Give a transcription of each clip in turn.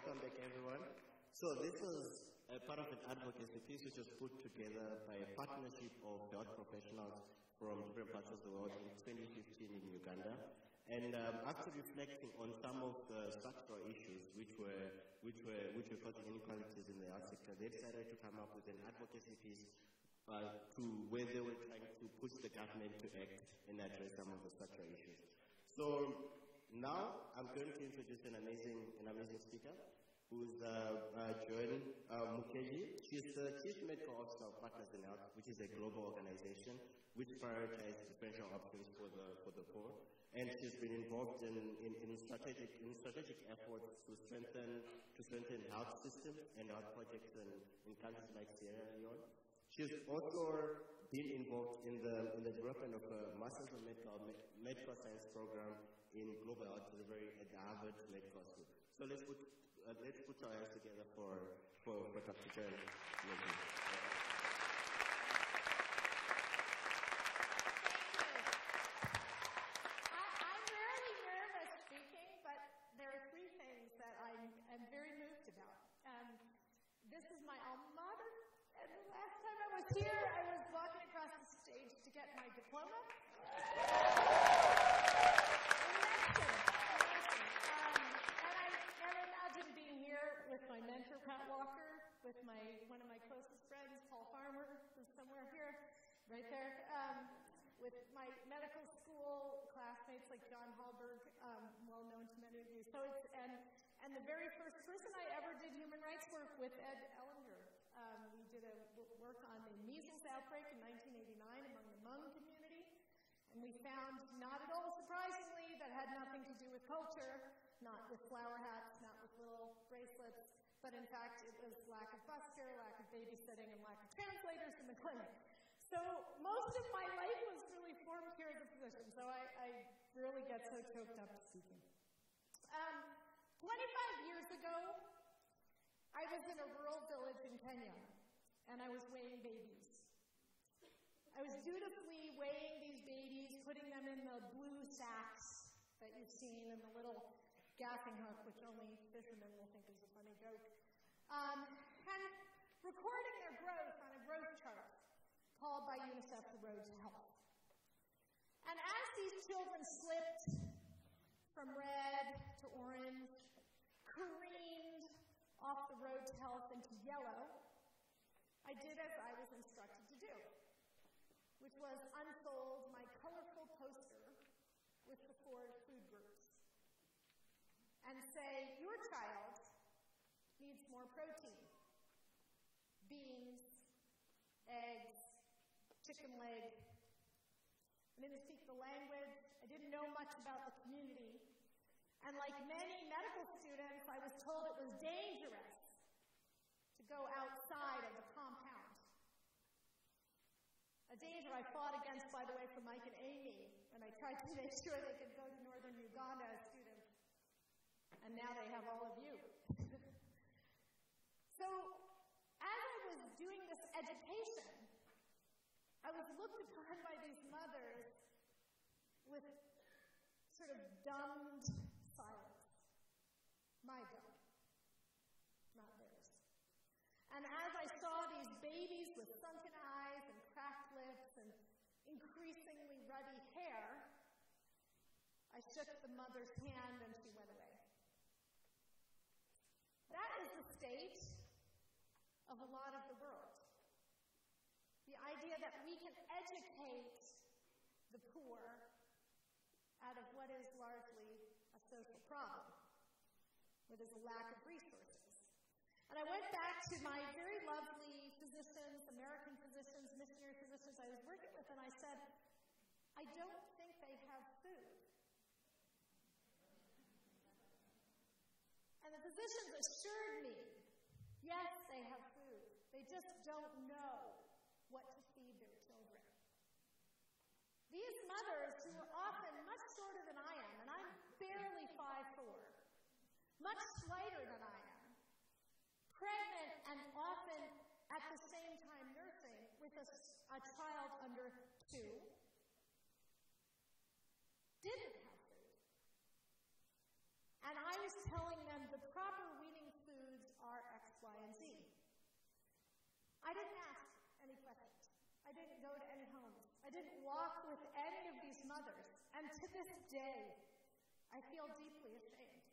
welcome back everyone. So this is a part of an advocacy piece which was put together by a partnership of health professionals from different parts of the world in 2015 in Uganda. And after reflecting on some of the structural issues which were causing inequalities in the health sector, they decided to come up with an advocacy piece to where they were trying to push the government to act and address some of the structural issues. So now I'm going to introduce an amazing speaker who's Joan Mukeji. She's the Chief Medical Officer of Partners in Health, which is a global organization which prioritizes differential options for the poor. And she's been involved in strategic efforts to strengthen health systems and health projects in countries like Sierra Leone. She's also been involved in the development of a Masters of Medical Science program in global health delivery at the Harvard Medical School. So let's put our hands together for Dr. Joan. Thank you. I'm rarely nervous speaking, but there are three things that I am very moved about. This is my alma mater, and the last time I was here, I was walking across the stage to get my diploma. With my mentor, Pat Walker, with one of my closest friends, Paul Farmer, who's somewhere here, right there, with my medical school classmates like John Hallberg, well known to many of you. So and the very first person I ever did human rights work with, Ed Ellinger. We did a work on the measles outbreak in 1989 among the Hmong community, and we found, not at all surprisingly, that had nothing to do with culture, not with flower hats, not with little bracelets, but in fact it was lack of bus care, lack of babysitting, and lack of translators in the clinic. So most of my life was really formed here as a physician, so I really get so choked up speaking. 25 years ago, I was in a rural village in Kenya, and I was weighing babies. I was dutifully weighing these babies, putting them in the blue sacks that you've seen in the little gaffing hook, which only fishermen will think is a funny joke, and recording their growth on a growth chart called by UNICEF the Road to Health. And as these children slipped from red to orange, careened off the road to health into yellow, I did as I was instructed to do, which was unfold my colorful poster with the 4 food groups and say, your child needs more protein. Beans, eggs, chicken leg. I didn't speak the language. I didn't know much about the community. And like many medical students, I was told it was dangerous to go outside of the compound. A danger I fought against, by the way, for Mike and Amy, and I tried to make sure they could go to northern Uganda as students. And now they have all of you. So, as I was doing this education, I was looked upon by these mothers with sort of dumbed silence. My dumb, not theirs. And as I saw these babies with sunken eyes and cracked lips and increasingly ruddy hair, I shook the mother's hand and she went away. That is the state of a lot of the world. The idea that we can educate the poor out of what is largely a social problem, where there's a lack of resources. And I went back to my very lovely physicians, American physicians, missionary physicians I was working with, and I said, I don't think they have food. And the physicians assured me, yes, they have food. They just don't know what to feed their children. These mothers, who are often much shorter than I am, and I'm barely 5'4", much slighter than I am, pregnant and often at the same time nursing with a child under 2, didn't have food. And I was telling them the proper weaning I didn't ask any questions. I didn't go to any homes. I didn't walk with any of these mothers. And to this day, I feel deeply ashamed.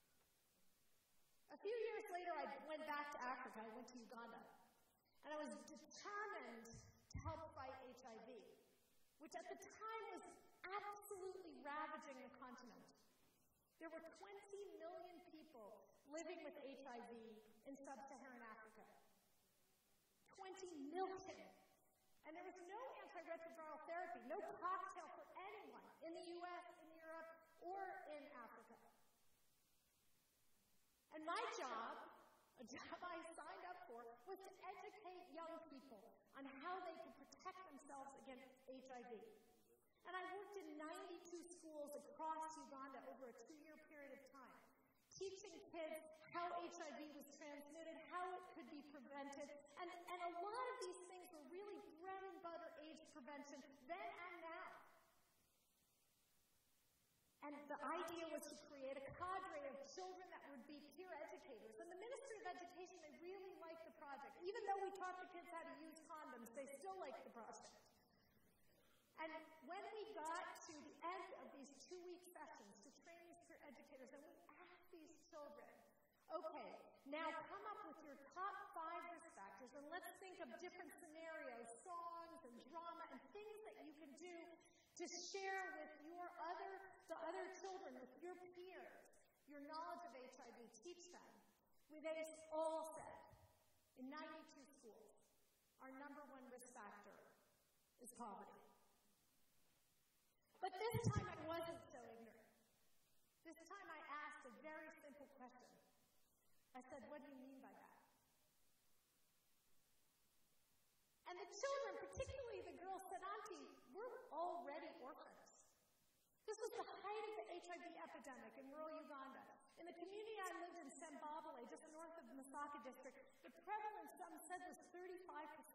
A few years later, I went back to Africa. I went to Uganda. And I was determined to help fight HIV, which at the time was absolutely ravaging the continent. There were 20 million people living with HIV in sub-Saharan Africa. 20 million. And there was no antiretroviral therapy, no cocktail for anyone in the US, in Europe, or in Africa. And my job, a job I signed up for, was to educate young people on how they could protect themselves against HIV. And I worked in 92 schools across Uganda over a 2-year period of time, teaching kids how HIV was transmitted, how it could be prevented, and a lot of these things were really bread and butter AIDS prevention then and now. And the idea was to create a cadre of children that would be peer educators. And the Ministry of Education, they really liked the project. Even though we taught the kids how to use condoms, they still liked the project. And when we got to the end of these 2-week sessions to train these peer educators, and we asked these children, okay, now come up with your top 5 risk factors, and let's think of different scenarios, songs and drama, and things that you can do to share with the other children, with your peers, your knowledge of HIV, teach them. They all said, in 92 schools, our number 1 risk factor is poverty. But this time I wasn't so ignorant. This time I asked a very simple question. I said, what do you mean by that? And the children, particularly the girls, said, Auntie, we're already orphans. This was the height of the HIV epidemic in rural Uganda. In the community I lived in, Sembabule, just north of the Masaka district, the prevalence, some said, was 35%.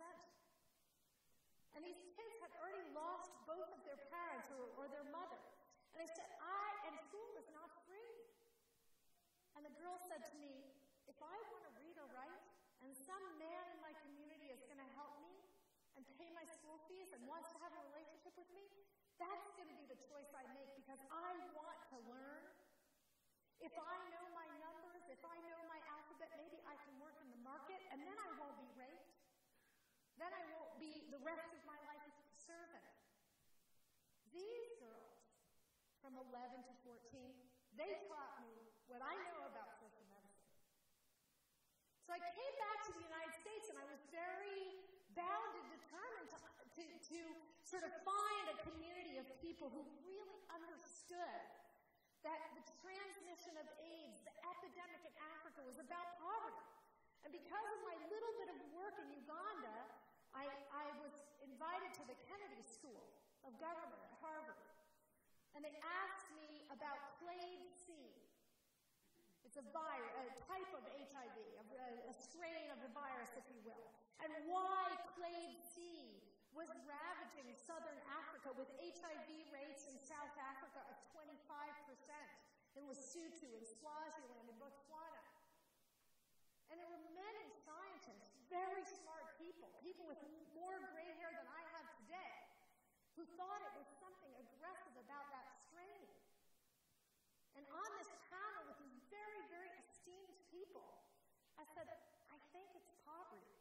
And these kids had already lost both of their parents or their mother. And I said, and school is not free. And the girl said to me, if I want to read or write, and some man in my community is going to help me and pay my school fees and wants to have a relationship with me, that's going to be the choice I make because I want to learn. If I know my numbers, if I know my alphabet, maybe I can work in the market, and then I won't be raped. Then I won't be the rest of my life a servant. These girls, from 11 to 14, they taught me what I know about social medicine. So I came back to the United States, and I was very bound and determined to sort of find a community of people who really understood that the transmission of AIDS, the epidemic in Africa, was about poverty. And because of my little bit of work in Uganda, I was invited to the Kennedy School of Government at Harvard. And they asked me about Clade C. It's a virus, a type of HIV, a strain of the virus, if you will. And why Clade C was ravaging southern Africa with HIV rates in South Africa of 25%, in Lesotho, in Swaziland, in Botswana. And there were many scientists, very smart people with more gray hair than I have today, who thought it was something aggressive about that strain. And on this panel with these very, very esteemed people, I said, I think it's poverty.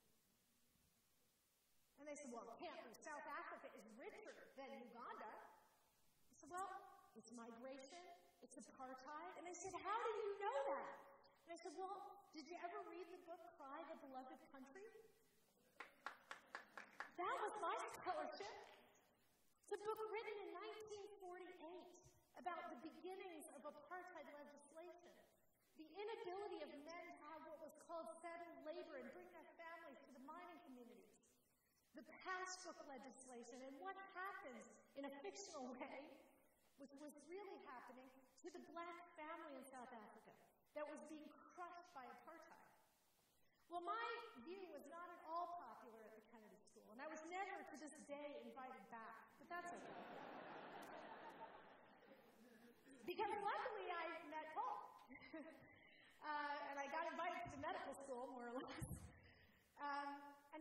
And they said, well, it can't be. South Africa is richer than Uganda. I said, well, it's migration, it's apartheid. And they said, how do you know that? And I said, well, did you ever read the book, Cry the Beloved Country? That was my scholarship. It's a book written in 1948 about the beginnings of apartheid legislation, the inability of men to have what was called settled labor and bring their families to the mining communities, the passbook legislation, and what happens in a fictional way, which was really happening, to the black family in South Africa that was being crushed by apartheid. Well, my view was not at all popular at the Kennedy School, and I was never, to this day, invited back, but that's okay. Because luckily I met Paul, and I got invited to the medical school, more or less. And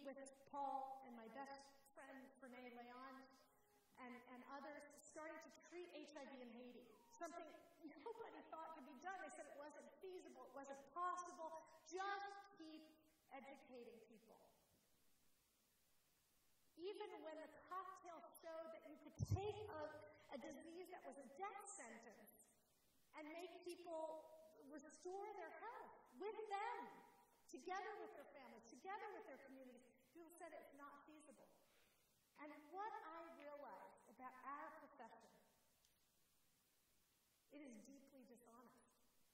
we, with Paul and my best friend, Renee Leon, and others, started to treat HIV in Haiti. Something nobody thought could be done. They said it wasn't feasible, it wasn't possible. Just keep educating people. Even when the cocktail showed that you could take a disease that was a death sentence and make people restore their health with them, together with their families, together with their communities, people said it's not feasible. And what I realized about our profession, it is deeply dishonest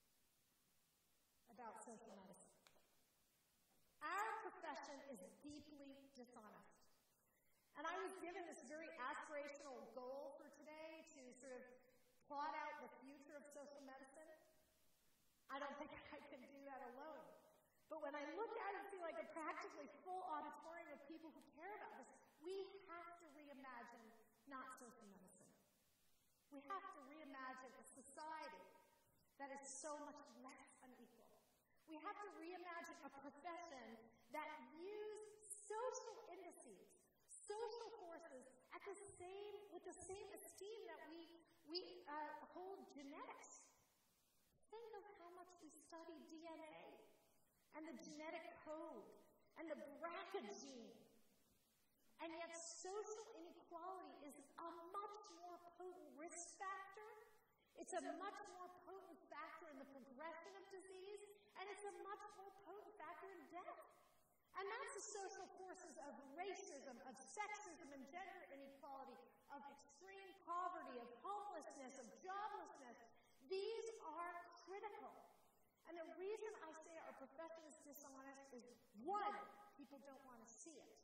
about social medicine. Our profession is deeply dishonest. And I was given this very aspirational goal for today to sort of plot out the future of social medicine. I don't think I can do that alone. But when I look at it and see like a practically full auditorium of people who care about this, we have to reimagine not social medicine. We have to reimagine a society that is so much less unequal. We have to reimagine a profession that views social indices, social forces with the same esteem that we hold genetics. Think of how much we study DNA and the genetic code and the BRCA gene. And yet social inequality is a much more potent risk factor. It's a much more potent factor in the progression of disease, and it's a much more potent factor in death. And that's the social forces of racism, of sexism and gender inequality, of extreme poverty, of homelessness, of joblessness. These are critical. And the reason I say our profession is dishonest is, one, people don't want to see it.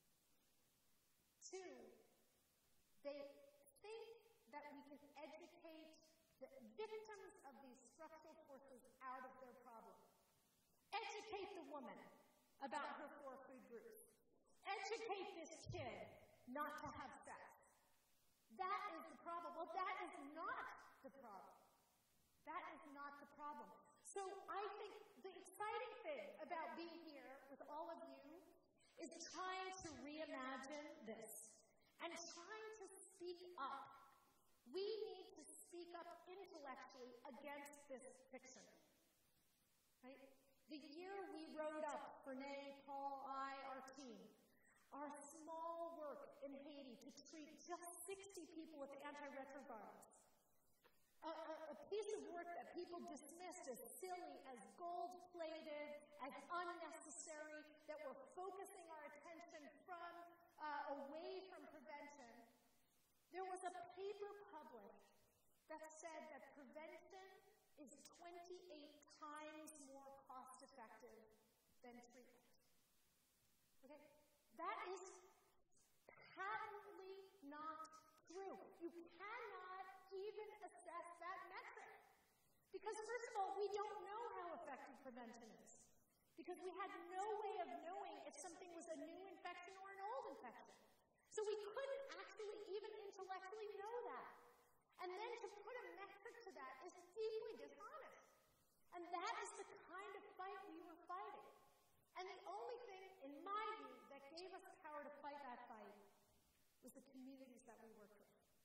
Two, they think that we can educate the victims of these structural forces out of their problem. Educate the woman about her 4 food groups. Educate this kid not to have sex. That is the problem. Well, that is not the problem. That is not the problem. So I think the exciting thing about being here with all of you is trying to reimagine this and trying to speak up. We need to speak up intellectually against this fiction. Right? The year we rode up, Renee, Paul, our team, our small work in Haiti to treat just 60 people with antiretrovirals. A piece of work that people dismissed as silly, as gold-plated, as unnecessary, that we're focusing our attention from away from prevention. There was a paper published that said that prevention is 28 times more cost-effective than treatment. Okay? That is patently not true. You cannot even assess that metric. Because first of all, we don't know how effective prevention is. Because we had no way of knowing if something was a new infection or an old infection. So we couldn't actually even intellectually know that. And then to put a metric to that is deeply dishonest. And that is the kind of fight we were fighting. And the only thing, in my view, that gave us power to fight that fight was the communities that we worked with.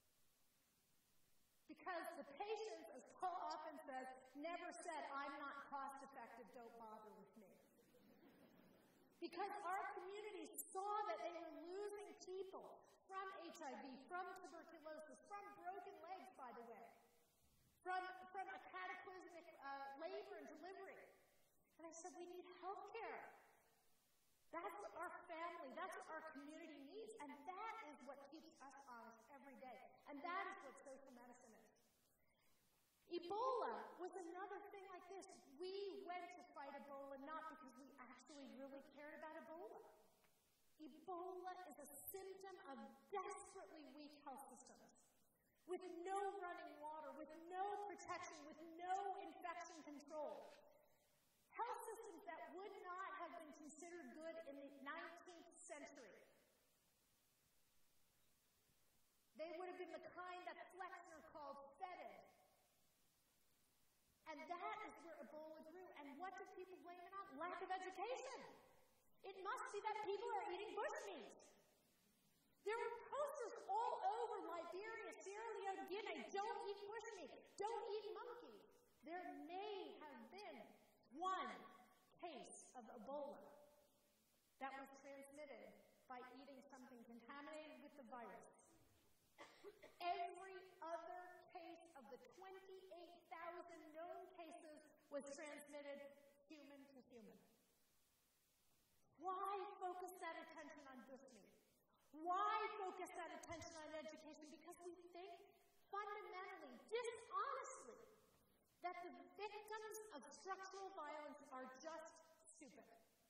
Because the patients, as Paul often says, never said, I'm not cost effective, don't bother with me. Because our communities saw that they were losing people from HIV, from tuberculosis, from broken legs, by the way, from a cataclysmic labor and delivery. And I said, we need health care. That's what our family, that's what our community needs. And that is what keeps us honest every day. And that is what social medicine is. Ebola was another thing like this. We went to fight Ebola not because we actually really cared about Ebola. Ebola is a symptom of desperately weak health systems, with no running water, with no protection, with no infection control. Health systems that would not have been considered good in the 19th century. They would have been the kind that Flexner called fetid. And that is where Ebola grew. And what did people blame it on? Lack of education. It must be that people are eating bushmeat. There were posters all over Liberia, Sierra Leone, Guinea, don't eat bushmeat, don't eat monkey. There may have been one case of Ebola that was transmitted by eating something contaminated with the virus. Every other case of the 28,000 known cases was transmitted human to human. Why focus that attention on bushmeat? Why focus that attention on education? Because we think fundamentally, dishonestly, that the victims of structural violence are just stupid.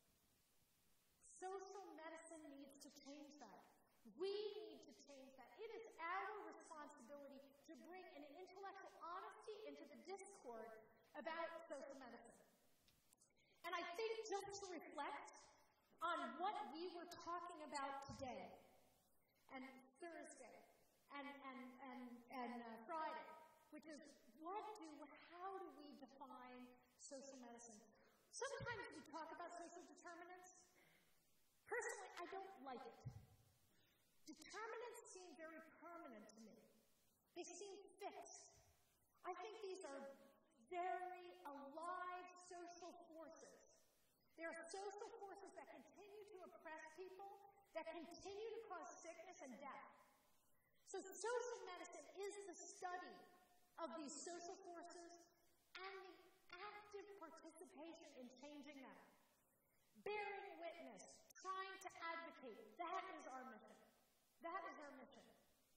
Social medicine needs to change that. We need to change that. It is our responsibility to bring an intellectual honesty into the discourse about social medicine. And I think just to reflect on what we were talking about today, and Thursday, and Friday, which is how do we define social medicine? Sometimes we talk about social determinants. Personally, I don't like it. Determinants seem very permanent to me. They seem fixed. I think these are very alive social forces. There are social forces that continue to oppress people, that continue to cause sickness and death. So social medicine is the study of these social forces and the active participation in changing them. Bearing witness, trying to advocate, that is our mission. That is our mission.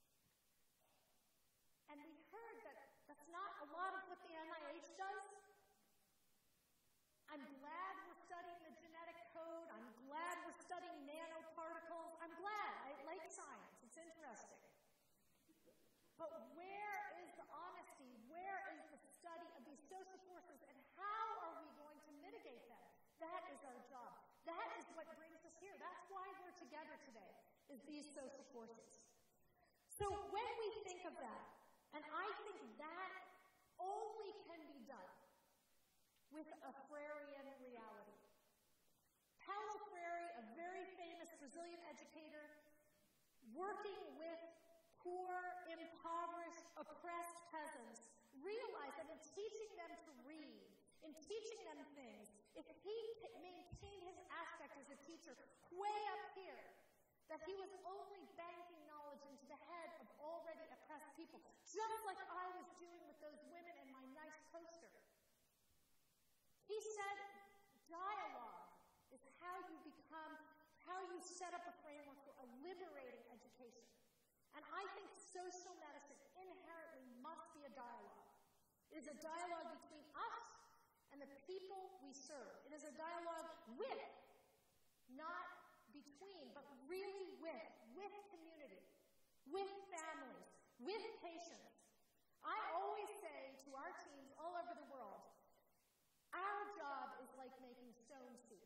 And we heard that that's not a lot of what the NIH does. I'm glad we're studying the genetic code. I'm glad we're studying nanoparticles. I'm glad. I like science. It's interesting. But where is the honesty? Where is the study of these social forces? And how are we going to mitigate them? That is our job. That is what brings us here. That's why we're together today, is these social forces. So when we think of that, and I think that only can be done with a Freirean reality. Paulo Freire, a very famous Brazilian educator, working with poor, impoverished, oppressed peasants, realized that in teaching them to read, in teaching them things, if he maintained his aspect as a teacher way up here, that he was only banking knowledge into the head of already oppressed people, just like I was doing with those women in my nice poster. He said dialogue is how you set up a framework for a liberating education. And I think social medicine inherently must be a dialogue. It is a dialogue between us and the people we serve. It is a dialogue with, not between, but really with community, with families, with patients. I always say to our teams all over the world, our job is like making stone soup.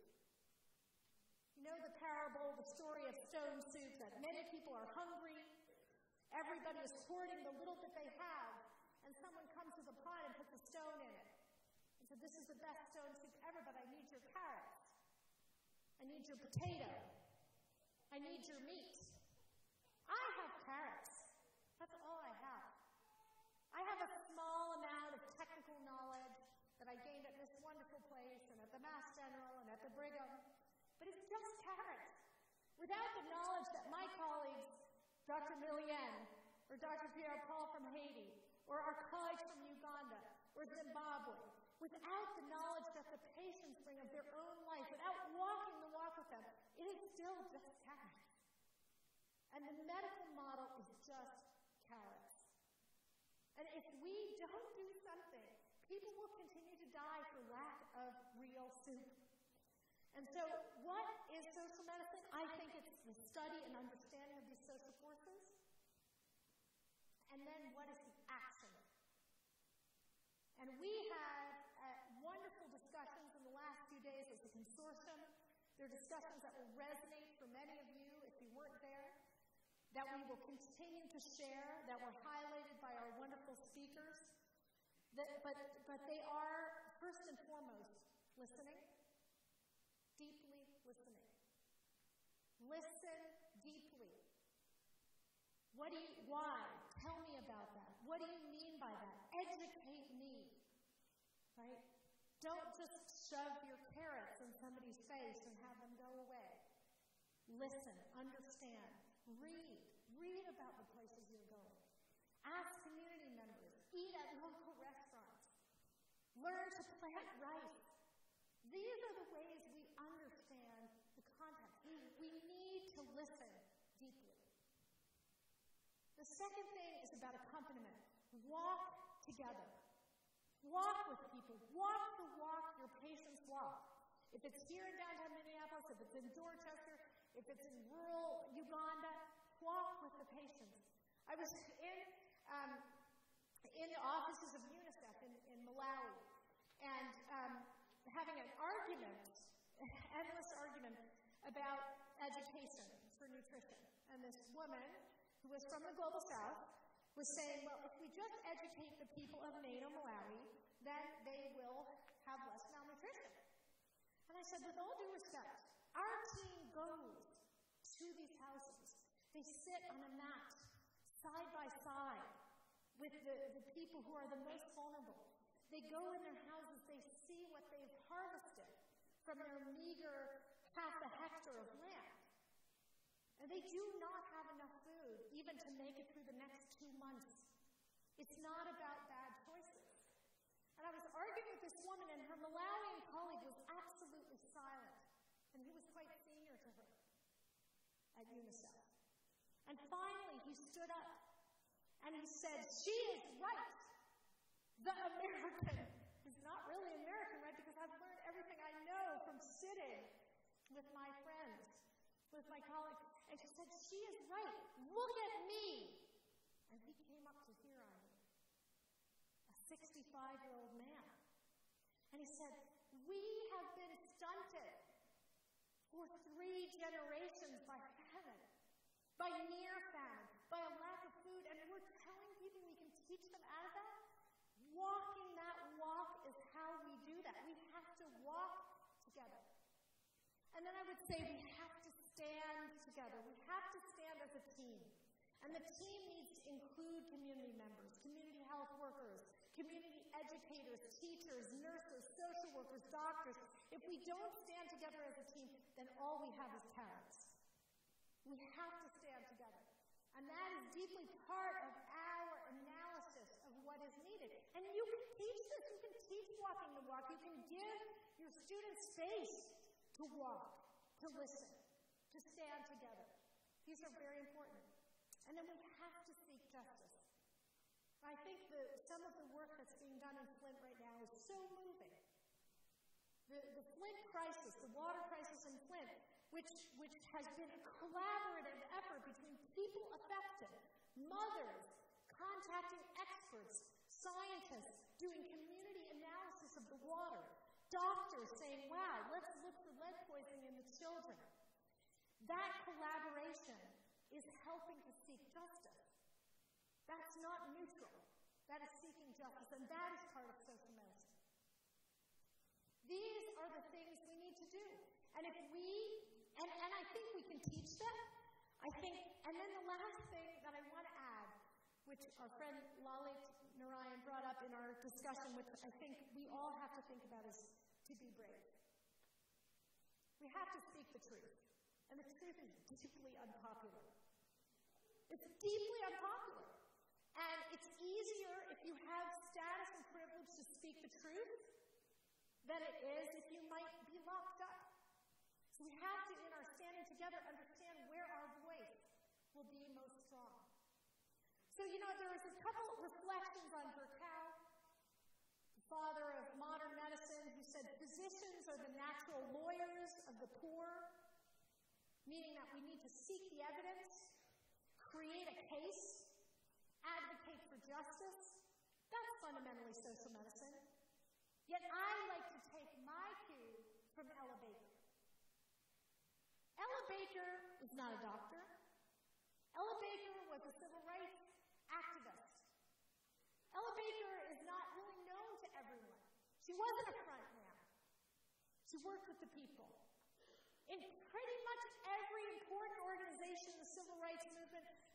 You know the parable, the story of stone soup, that many people are hungry, everybody is hoarding the little that they have, and someone comes with a pot and puts a stone in it. And so this is the best stone soup ever, but I need your carrots. I need your potato. I need your meat. I have carrots. That's all I have. I have a small amount of technical knowledge that I gained at this wonderful place and at the Mass General and at the Brigham. But it's just carrots. Without the knowledge that my colleagues, Dr. Milian, or Dr. Pierre Paul from Haiti, or our colleagues from Uganda, or Zimbabwe, without the knowledge that the patients bring of their own life, without walking the walk with them, it is still just carrots. And the medical model is just carrots. And if we don't do something, people will continue to die for lack of real soup. And so, what is social medicine? I think it's the study and understanding of these social forces. And then, what is the action? And we had wonderful discussions in the last few days as a consortium. There are discussions that will resonate for many of you if you weren't there, that we will continue to share, that were highlighted by our wonderful speakers. But they are, first and foremost, listening, deeply listening. Listen deeply. Why? Tell me about that. What do you mean by that? Educate me. Right? Don't just shove your carrots in somebody's face and have them go away. Listen, understand, read. Read about the places you're going. Ask community members. Eat at local restaurants. Learn to plant rice. These are the ways we understand the context. We need to listen deeply. The second thing is about accompaniment. Walk together. Walk with people. Walk the walk your patients walk. If it's here in downtown Minneapolis, if it's in Dorchester, if it's in rural Uganda, walk with the patients. I was in the offices of UNICEF in Malawi, and having an argument, endless argument, about education for nutrition. And this woman, who was from the Global South, was saying, well, if we just educate the people of Nato, Malawi, then they will have less malnutrition. And I said, with all due respect, our team goes to these houses. They sit on a mat, side by side, with the people who are the most vulnerable. They go in their houses, they see what they've harvested from their meager half a hectare of land. And they do not have enough food even to make it through the next 2 months. It's not about bad choices. And I was arguing with this woman, and her Malawian colleague was absolutely silent. And he was quite senior to her at UNICEF. And finally, he stood up and he said, she is right. The American is not really American, right? Because I've learned everything I know from sitting with my friends, with my colleagues. And she said, she is right. Look at me. And he came up to here on me, a 65-year-old man. And he said, we have been stunted for 3 generations by famine, by near famine, by a lack of food. And we're telling people we can teach them out of that? Walking that walk is how we do that. We have to walk together. And then I would say we have to stand together. We have to stand as a team. And the team needs to include community members, community health workers, community educators, teachers, nurses, social workers, doctors. If we don't stand together as a team, then all we have is carrots. We have to stand together. And that is deeply part of our analysis of what is needed. And you can teach this. You can teach walking the walk. You can give your students space to walk, to listen, to stand together. These are very important. And then we have to seek justice. I think some of the work that's being done in Flint right now is so moving. The Flint crisis, the water crisis in Flint, which has been a collaborative effort between people affected, mothers, contacting experts, scientists, doing community analysis of the water, doctors saying, wow, let's look for lead poisoning in the children. That collaboration is helping to seek justice. That's not neutral. That is seeking justice, and that is part of social medicine. These are the things we need to do. And if we, and I think we can teach them, and then the last thing that I want to add, which our friend Lalit Narayan brought up in our discussion, which I think we all have to think about, is to be brave. We have to speak the truth. And the truth is deeply unpopular. It's deeply unpopular. And it's easier if you have status and privilege to speak the truth than it is if you might be locked up. So we have to, in our standing together, understand where our voice will be most strong. So, there's a couple reflections on Virchow, the father of modern medicine, who said physicians are the natural lawyers of the poor, meaning that we need to seek the evidence, create a case, advocate for justice. That's fundamentally social medicine. Yet I like to take my cue from Ella Baker. Ella Baker is not a doctor. Ella Baker was a civil rights activist. Ella Baker is not really known to everyone. She wasn't a front man. She worked with the people. In pretty much every important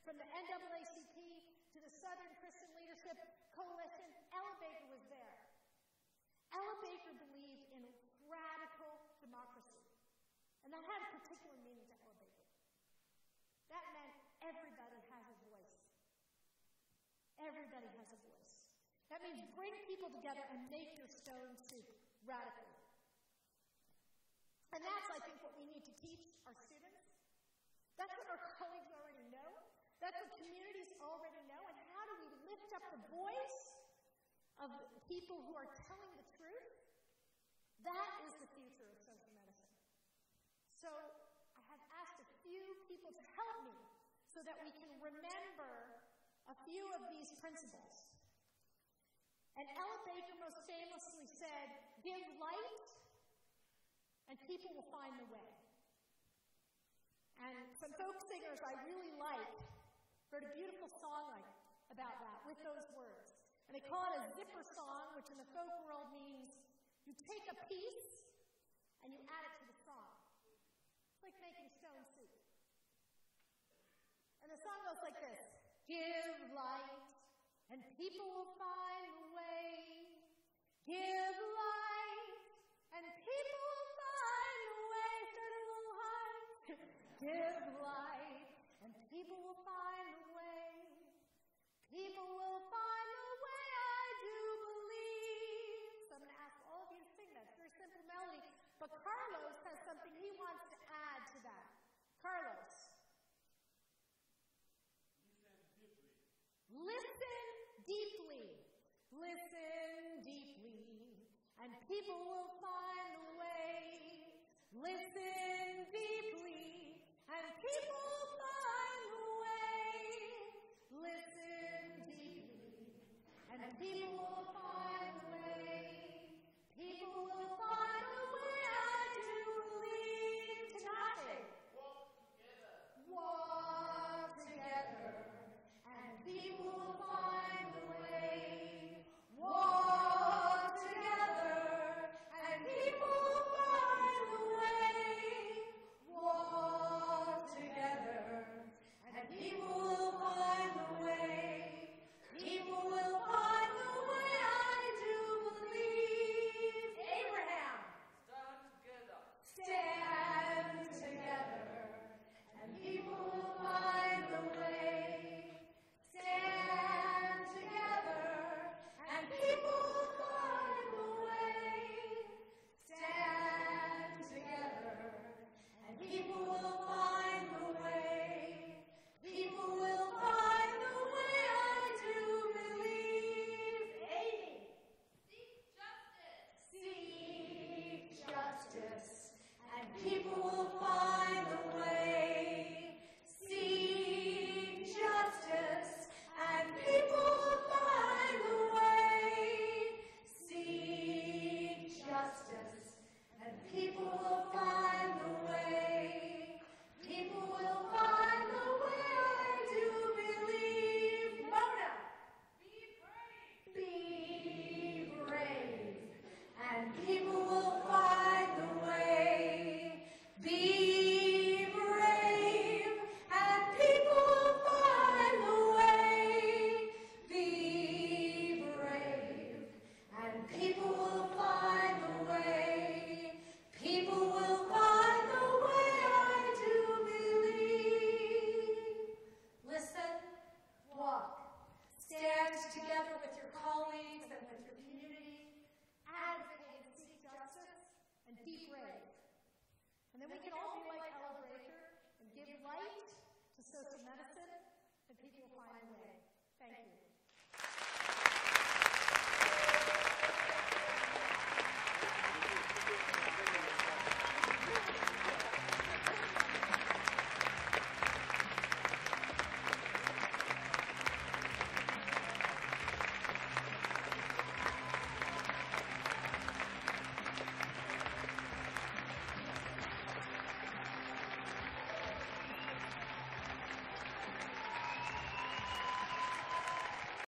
From the NAACP to the Southern Christian Leadership Coalition, Ella Baker was there. Ella Baker believed in radical democracy. And that had a particular meaning to Ella Baker. That meant everybody has a voice. Everybody has a voice. That means bring people together and make your stone soup radical. And that's, I think, what we need to teach our students. That's what our colleagues already know. That's what communities already know. And how do we lift up the voice of people who are telling the truth? That is the future of social medicine. So I have asked a few people to help me so that we can remember a few of these principles. And Ella Baker most famously said, give light and people will find the way. And some folk singers I really like wrote a beautiful song about that with those words. And they call it a zipper song, which in the folk world means you take a piece and you add it to the song. It's like making stone soup. And the song goes like this. Give light and people will find the way. Give light and people will find the way. Start a little high. Give light and people will find the way. People will find the way, I do believe. So I'm going to ask all of you to sing that. It's a very simple melody. But Carlos has something he wants to add to that. Carlos. Listen deeply. Listen deeply. And people will find the way. Listen